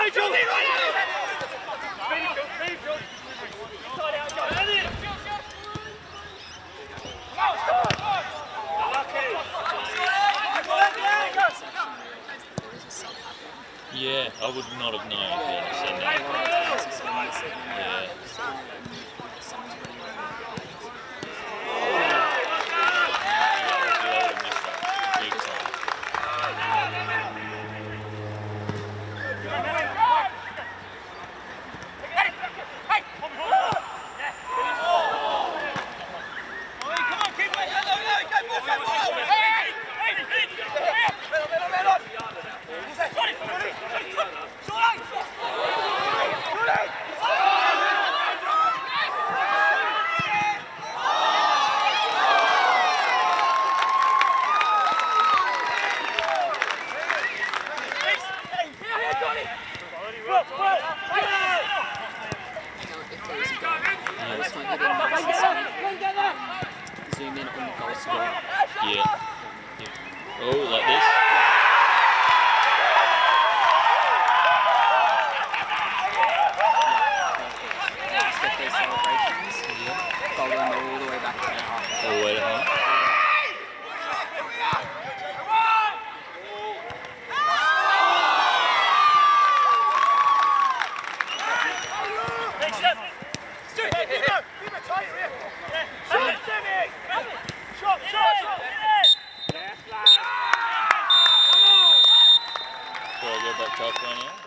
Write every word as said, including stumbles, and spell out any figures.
Yeah, I would not have known if you hadn't said that. Yeah. Zoom in on the goal scorer. Yeah. yeah. Oh, like this. Let's get those celebrations. Yeah. Goal and all the way back to half. All the way to half. Shall I go back top right now?